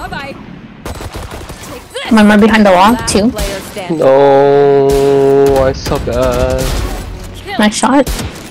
Bye-bye. One more behind the wall, Last 2. player standing. No, I suck bad. Nice shot.